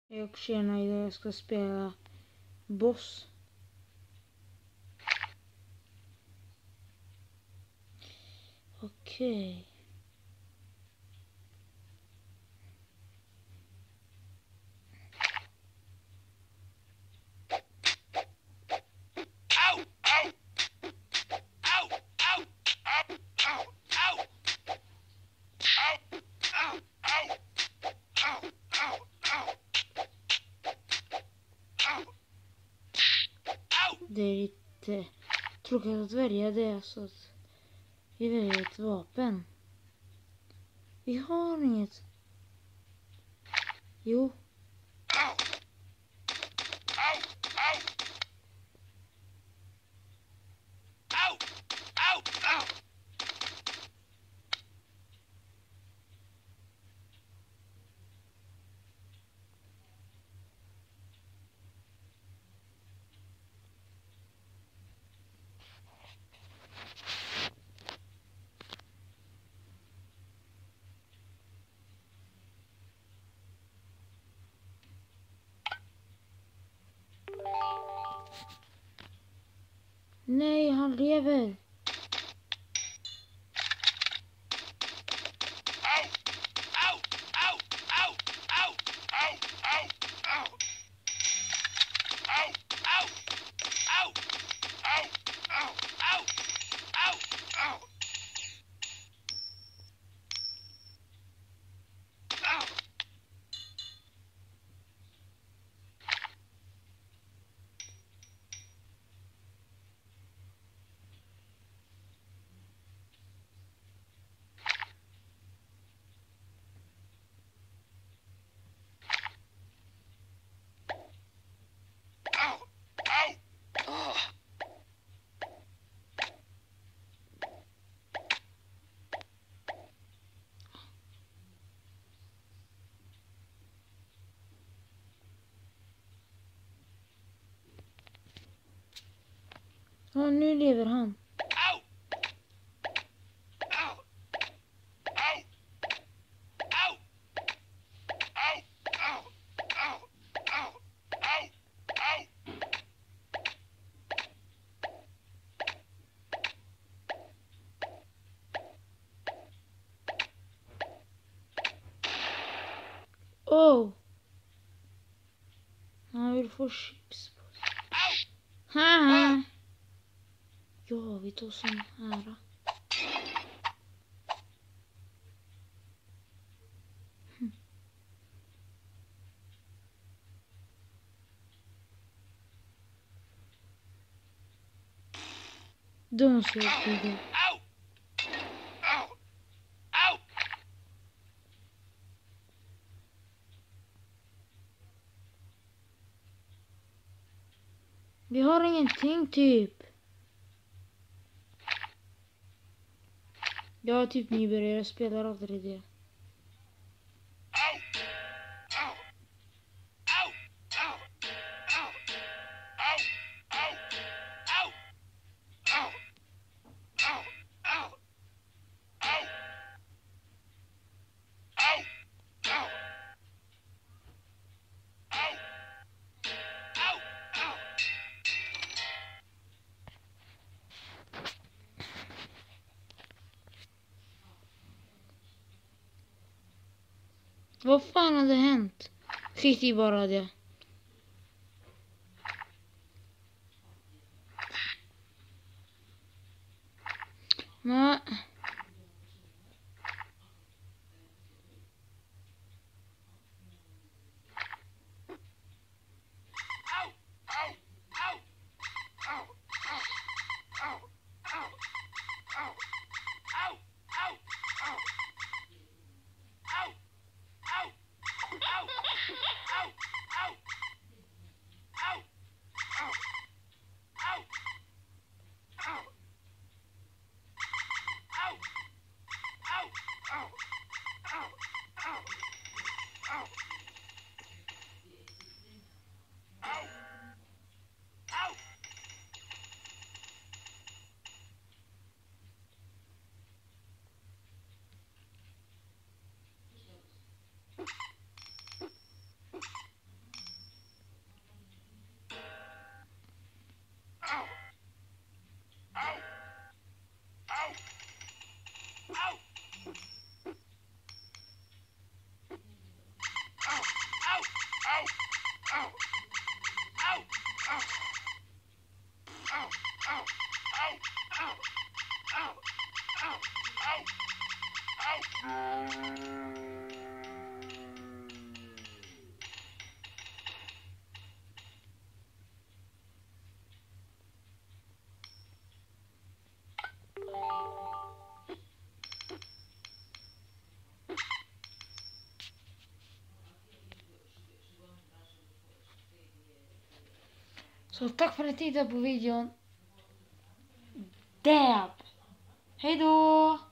Och tjena, idag jag ska spela boss. Okej. Det är lite tråkigt att välja det, så att vi väljer ett vapen. Vi har inget. Jo. Nej, han lever. Ja, nu lever han. Oh! Han vill få chips på sig. Haha! Ja, vi tar sån här. De ska bygga. Vi har ingenting typ. Jag har typ nybörjare, spelar aldrig det. Vad fan hade hänt? Skit i bara det. Men... Så tack för att ni tittade på videon. Dab! Hej då!